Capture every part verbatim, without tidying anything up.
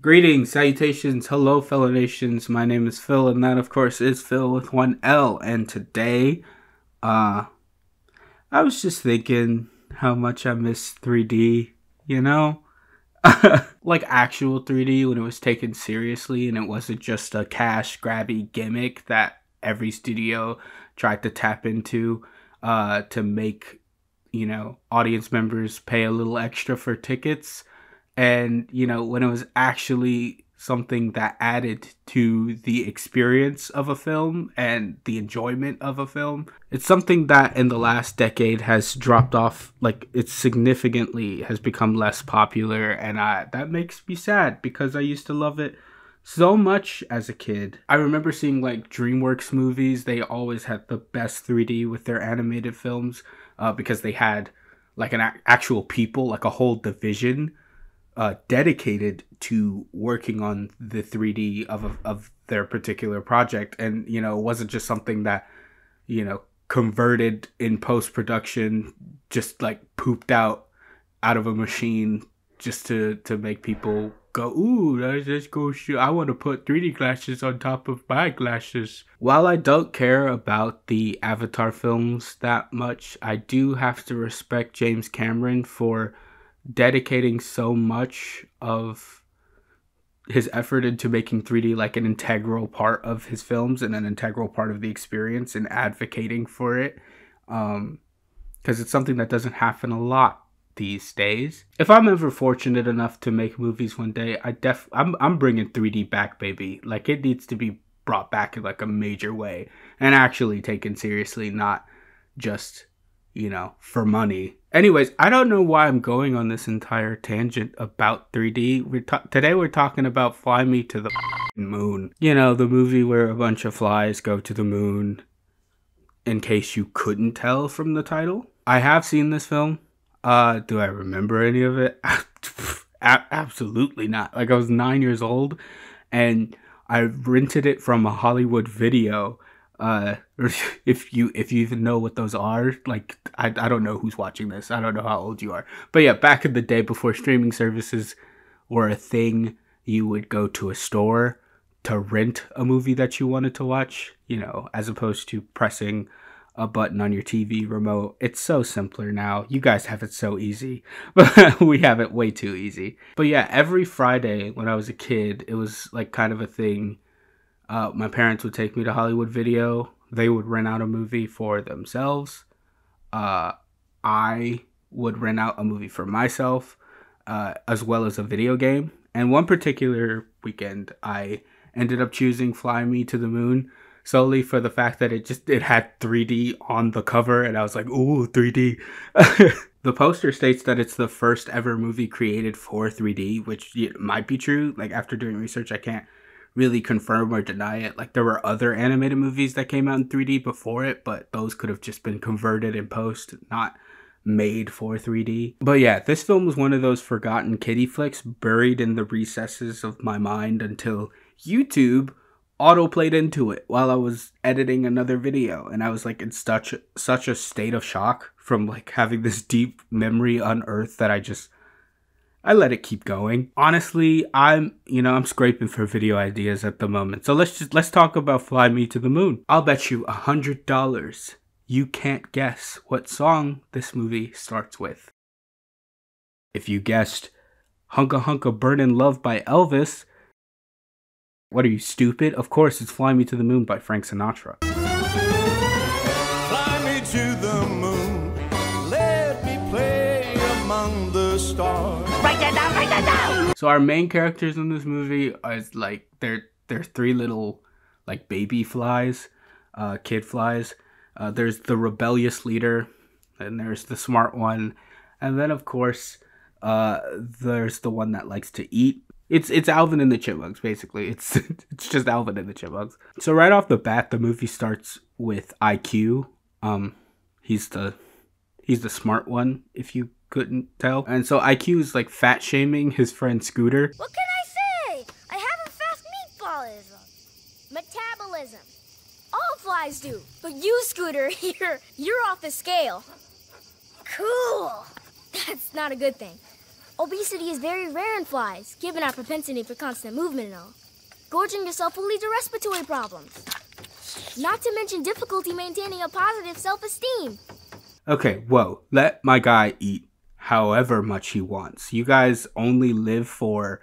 Greetings, salutations, hello fellow nations, my name is Phil, and that of course is Phil with one L, and today, uh, I was just thinking how much I miss three D, you know? Like actual three D when it was taken seriously and it wasn't just a cash grabby gimmick that every studio tried to tap into, uh, to make, you know, audience members pay a little extra for tickets. And, you know, when it was actually something that added to the experience of a film and the enjoyment of a film. It's something that in the last decade has dropped off, like it significantly has become less popular. And I, that makes me sad because I used to love it so much as a kid. I remember seeing like DreamWorks movies. They always had the best three D with their animated films uh, because they had like an a- actual people, like a whole division Uh, dedicated to working on the three D of a, of their particular project. And, you know, it wasn't just something that, you know, converted in post-production, just like pooped out out of a machine just to, to make people go, ooh, let's just go shoot. I want to put three D glasses on top of my glasses. While I don't care about the Avatar films that much, I do have to respect James Cameron for dedicating so much of his effort into making three D like an integral part of his films and an integral part of the experience and advocating for it. Um, because it's something that doesn't happen a lot these days. If I'm ever fortunate enough to make movies one day, I def I'm I'm bringing three D back, baby. Like it needs to be brought back in like a major way and actually taken seriously, not just, you know, for money. Anyways, I don't know why I'm going on this entire tangent about three D. We're ta- today we're talking about Fly Me to the Moon. You know, the movie where a bunch of flies go to the moon, in case you couldn't tell from the title. I have seen this film. Uh, do I remember any of it? A- absolutely not. Like I was nine years old and I rented it from a Hollywood Video. Uh, if you if you even know what those are, like I, I don't know who's watching this. I don't know how old you are. But yeah, back in the day before streaming services were a thing, you would go to a store to rent a movie that you wanted to watch, you know, as opposed to pressing a button on your T V remote. It's so simpler now. You guys have it so easy, but we have it way too easy. But yeah, every Friday when I was a kid, it was like kind of a thing. Uh, my parents would take me to Hollywood Video. They would rent out a movie for themselves. Uh, I would rent out a movie for myself, uh, as well as a video game. And one particular weekend, I ended up choosing Fly Me to the Moon solely for the fact that it just it had three D on the cover, and I was like, ooh, three D. The poster states that it's the first ever movie created for three D, which might be true. Like after doing research, I can't really confirm or deny it. Like there were other animated movies that came out in three D before it, but those could have just been converted in post, not made for three D. But yeah, this film was one of those forgotten kiddie flicks buried in the recesses of my mind until YouTube auto-played into it while I was editing another video, and I was like in such such a state of shock from like having this deep memory unearthed that I just I let it keep going. Honestly, I'm, you know, I'm scraping for video ideas at the moment. So let's just, let's talk about Fly Me to the Moon. I'll bet you a hundred dollars you can't guess what song this movie starts with. If you guessed Hunka Hunka Burnin' Love by Elvis, what are you, stupid? Of course, it's Fly Me to the Moon by Frank Sinatra. Fly me to the moon, let me play among the stars. Write that down, write that down! So our main characters in this movie are like, they're, they're three little like baby flies, uh, kid flies. Uh, there's the rebellious leader, and there's the smart one. And then of course, uh, there's the one that likes to eat. It's it's Alvin and the Chipmunks, basically. It's it's just Alvin and the Chipmunks. So right off the bat, the movie starts with I Q. Um, he's the he's the smart one, if you couldn't tell. And so I Q is like fat shaming his friend Scooter. What can I say? I have a fast meatballism. Metabolism. All flies do. But you, Scooter, you're, you're off the scale. Cool. That's not a good thing. Obesity is very rare in flies, given our propensity for constant movement and all. Gorging yourself will lead to respiratory problems. Not to mention difficulty maintaining a positive self-esteem. Okay, whoa. Let my guy eat however much he wants. You guys only live for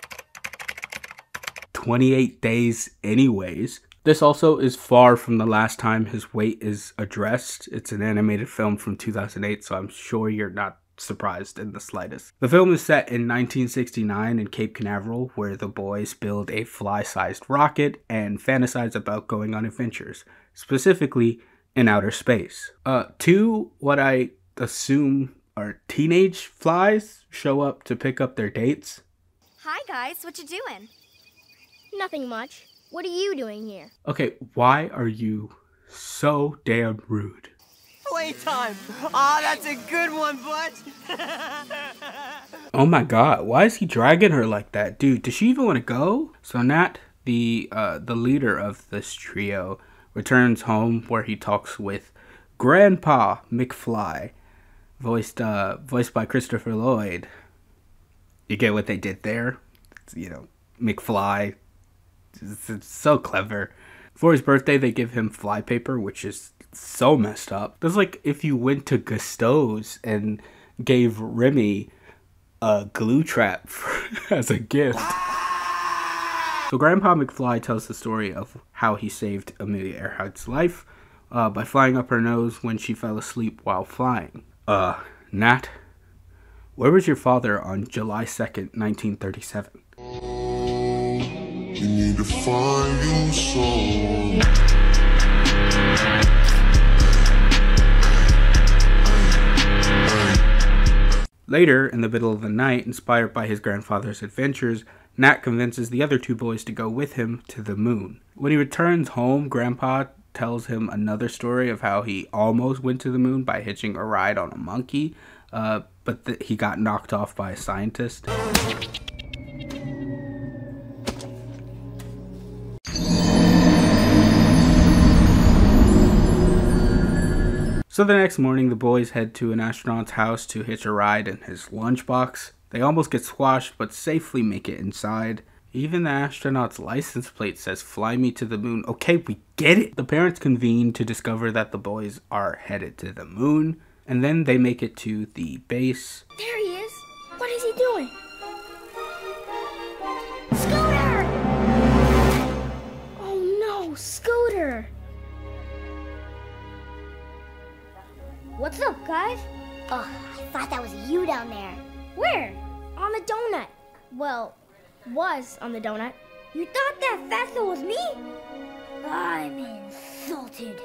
twenty-eight days anyways. This also is far from the last time his weight is addressed. It's an animated film from two thousand eight, so I'm sure you're not surprised in the slightest. The film is set in nineteen sixty-nine in Cape Canaveral, where the boys build a fly-sized rocket and fantasize about going on adventures, specifically in outer space. Uh, two, what I assume are teenage flies, show up to pick up their dates. Hi guys, what you doing? Nothing much. What are you doing here? Okay, why are you so damn rude? Playtime! Aw, oh, that's a good one, bud! Oh my god, why is he dragging her like that? Dude, does she even want to go? So Nat, the uh, the leader of this trio, returns home where he talks with Grandpa McFly, voiced uh, voiced by Christopher Lloyd. You get what they did there? It's, you know, McFly. It's, it's so clever. For his birthday, they give him flypaper, which is so messed up. That's like if you went to Gusteau's and gave Remy a glue trap for, as a gift. So Grandpa McFly tells the story of how he saved Amelia Earhart's life uh, by flying up her nose when she fell asleep while flying. Uh, Nat, where was your father on July second, nineteen thirty-seven? You need to find you some. Later, in the middle of the night, inspired by his grandfather's adventures, Nat convinces the other two boys to go with him to the moon. When he returns home, Grandpa tells him another story of how he almost went to the moon by hitching a ride on a monkey, uh, but th- he got knocked off by a scientist. So the next morning, the boys head to an astronaut's house to hitch a ride in his lunchbox. They almost get squashed, but safely make it inside. Even the astronaut's license plate says, "Fly me to the moon." Okay, we get it. The parents convene to discover that the boys are headed to the moon, and then they make it to the base. There he is. What is he doing? Scooter! Oh no, Scooter! What's up, guys? Oh, I thought that was you down there. Where? On the donut. Well, was on the donut. You thought that fatso was me? I'm insulted.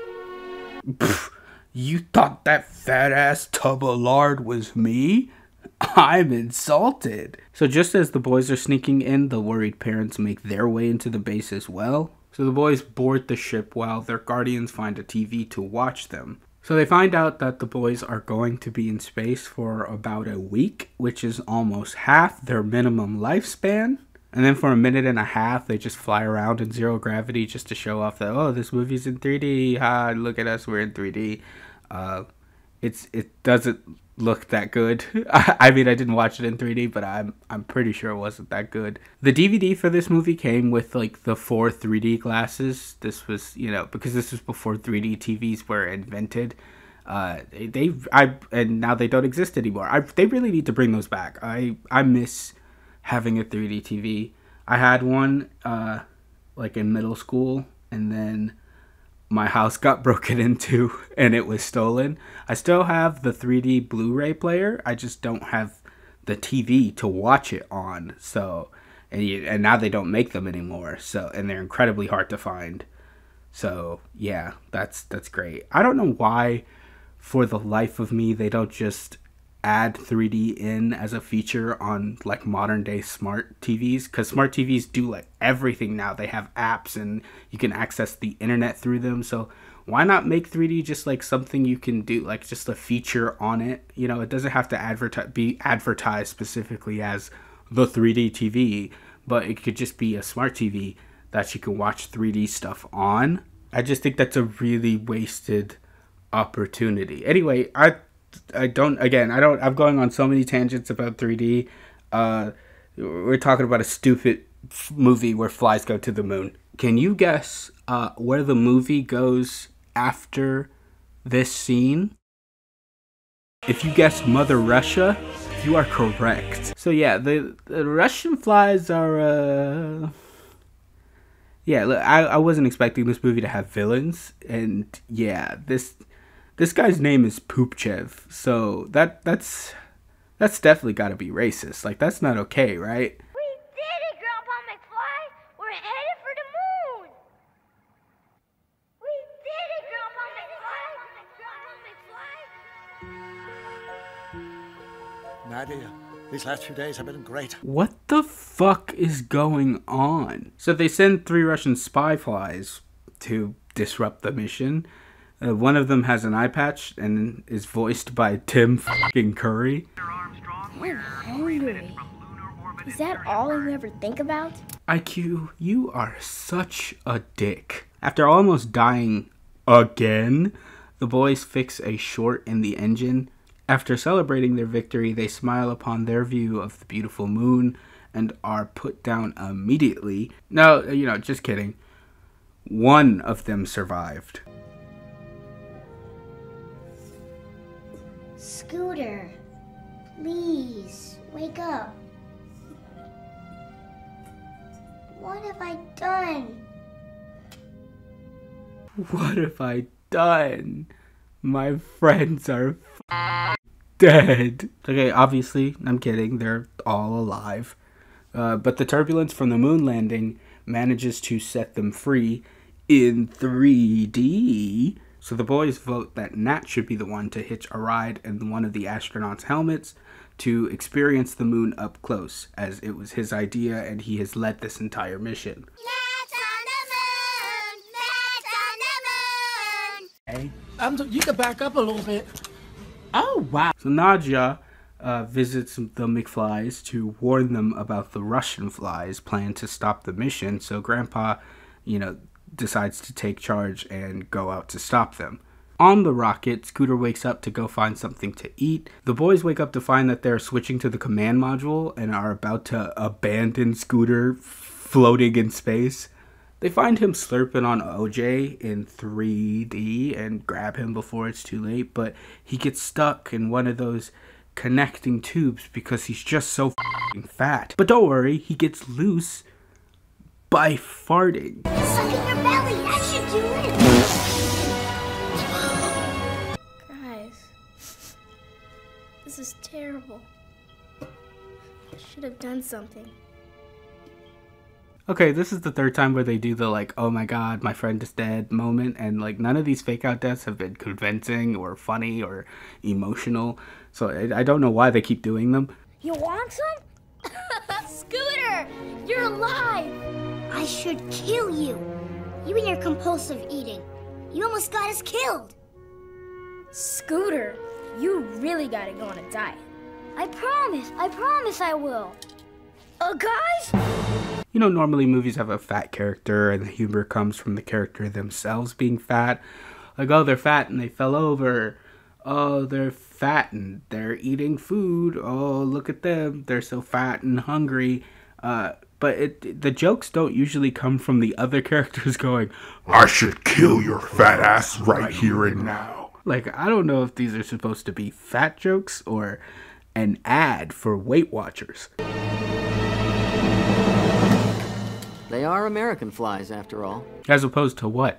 Pfft, you thought that fat ass tub of lard was me? I'm insulted. So just as the boys are sneaking in, the worried parents make their way into the base as well. So the boys board the ship while their guardians find a T V to watch them. So they find out that the boys are going to be in space for about a week, which is almost half their minimum lifespan. And then for a minute and a half, they just fly around in zero gravity just to show off that, oh, this movie's in three D. Ha, look at us, we're in three D. Uh, it's it doesn't look that good. I mean, I didn't watch it in three D, but I'm I'm pretty sure it wasn't that good. The D V D for this movie came with like the four three D glasses. This was, you know, because this was before three D T Vs were invented. Uh, they, they I and now they don't exist anymore. I they really need to bring those back. I I miss having a three D T V. I had one uh like in middle school, and then my house got broken into and it was stolen. I still have the three D Blu-ray player. I just don't have the T V to watch it on. So, and, you, and now they don't make them anymore. So, and they're incredibly hard to find. So, yeah, that's that's great. I don't know why, for the life of me, they don't just add three D in as a feature on like modern day smart T Vs, because smart T Vs do like everything now. They have apps and you can access the internet through them. So why not make three D just like something you can do, like just a feature on it? You know, it doesn't have to advertise be advertised specifically as the three D T V, but it could just be a smart T V that you can watch three D stuff on. I just think that's a really wasted opportunity. Anyway, I I don't, again, I don't, I'm going on so many tangents about three D. Uh, we're talking about a stupid f- movie where flies go to the moon. Can you guess uh, where the movie goes after this scene? If you guessed Mother Russia, you are correct. So yeah, the, the Russian flies are, uh... yeah, look, I, I wasn't expecting this movie to have villains, and yeah, this this guy's name is Poopchev, so that that's that's definitely got to be racist. Like, that's not okay, right? We did it, Grandpa McFly! We're headed for the moon! We did it, Grandpa McFly! Grandpa McFly! Nadia, these last few days have been great. What the fuck is going on? So they send three Russian spy flies to disrupt the mission. Uh, one of them has an eye patch and is voiced by Tim fucking Curry. I'm hungry. Is that all you ever think about? I Q, you are such a dick. After almost dying again, the boys fix a short in the engine. After celebrating their victory, they smile upon their view of the beautiful moon and are put down immediately. No, you know, just kidding. One of them survived. Scooter, please, wake up. What have I done? What have I done? My friends are f- dead. Okay, obviously, I'm kidding. They're all alive. Uh, but the turbulence from the moon landing manages to set them free in three D. So the boys vote that Nat should be the one to hitch a ride in one of the astronauts' helmets to experience the moon up close, as it was his idea and he has led this entire mission. Hey, um, you can back up a little bit. Oh, wow. So Nadia uh, visits the McFlies to warn them about the Russian flies' plan to stop the mission. So Grandpa, you know, decides to take charge and go out to stop them. On the rocket, Scooter wakes up to go find something to eat. The boys wake up to find that they're switching to the command module and are about to abandon Scooter floating in space. They find him slurping on O J in three D and grab him before it's too late, but he gets stuck in one of those connecting tubes because he's just so f***ing fat. But don't worry, he gets loose by farting. Suck in your belly, that should do it! Guys, this is terrible. I should have done something. Okay, this is the third time where they do the, like, oh my god, my friend is dead moment, and, like, none of these fake-out deaths have been convincing or funny or emotional, so I, I don't know why they keep doing them. You want some? Scooter! You're alive! I should kill you. You and your compulsive eating. You almost got us killed. Scooter, you really gotta go on a diet. I promise, I promise I will. Uh, guys? You know, normally movies have a fat character and the humor comes from the character themselves being fat. Like, oh, they're fat and they fell over. Oh, they're fat and they're eating food. Oh, look at them. They're so fat and hungry. Uh, but it, the jokes don't usually come from the other characters going, I should kill your fat ass right here and now. Like, I don't know if these are supposed to be fat jokes or an ad for Weight Watchers. They are American flies, after all. As opposed to what?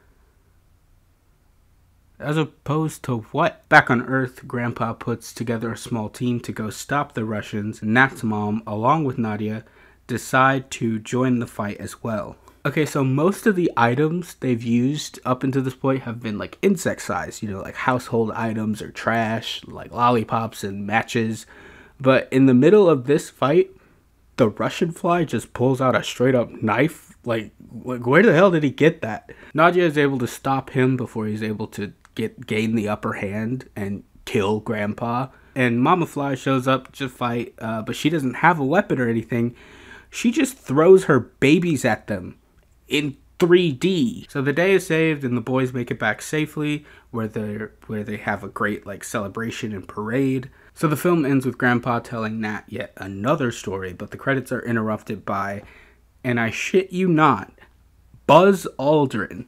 As opposed to what? Back on Earth, Grandpa puts together a small team to go stop the Russians. Nat's mom, along with Nadia, decide to join the fight as well. Okay, so most of the items they've used up until this point have been like insect size, you know, like household items or trash, like lollipops and matches. But in the middle of this fight, the Russian fly just pulls out a straight up knife. Like, where the hell did he get that? Nadia is able to stop him before he's able to get gain the upper hand and kill Grandpa. And Mama Fly shows up to fight, uh, but she doesn't have a weapon or anything. She just throws her babies at them in three D. So the day is saved and the boys make it back safely, where they where they have a great like celebration and parade. So the film ends with Grandpa telling Nat yet another story, but the credits are interrupted by, and I shit you not, Buzz Aldrin.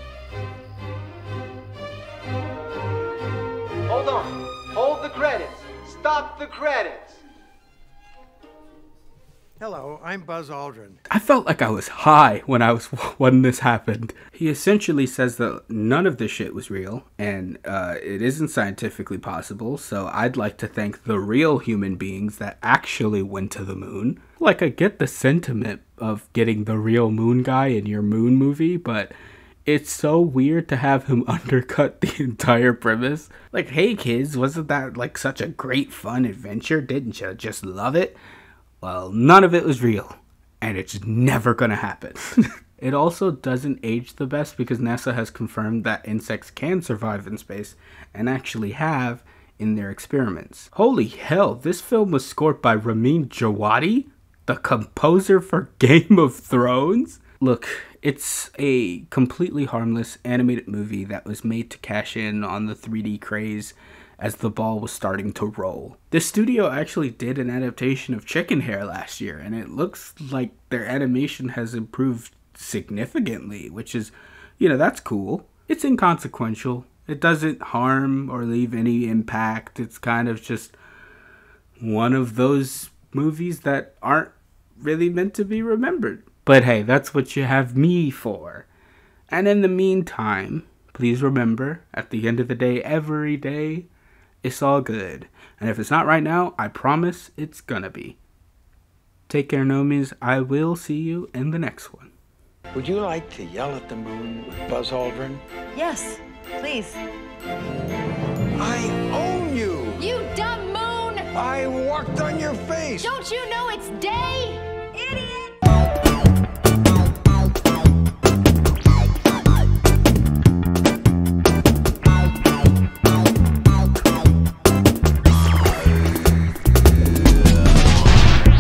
Hold on. Hold the credits. Stop the credits. Hello, I'm Buzz Aldrin. I felt like I was high when I was when this happened. He essentially says that none of this shit was real, and uh, it isn't scientifically possible, so I'd like to thank the real human beings that actually went to the moon. Like, I get the sentiment of getting the real moon guy in your moon movie, but it's so weird to have him undercut the entire premise. Like, hey kids, wasn't that like such a great fun adventure? Didn't you just love it? Well, none of it was real, and it's never gonna happen. It also doesn't age the best because NASA has confirmed that insects can survive in space, and actually have in their experiments. Holy hell, this film was scored by Ramin Djawadi, the composer for Game of Thrones? Look, it's a completely harmless animated movie that was made to cash in on the three D craze as the ball was starting to roll. The studio actually did an adaptation of Chicken Hair last year, and it looks like their animation has improved significantly, which is, you know, that's cool. It's inconsequential. It doesn't harm or leave any impact. It's kind of just one of those movies that aren't really meant to be remembered. But hey, that's what you have me for. And in the meantime, please remember, at the end of the day, every day, it's all good. And if it's not right now, I promise it's gonna be. Take care, Nomies. I will see you in the next one. Would you like to yell at the moon with Buzz Aldrin? Yes, please. I own you! You dumb moon! I walked on your face! Don't you know it's day?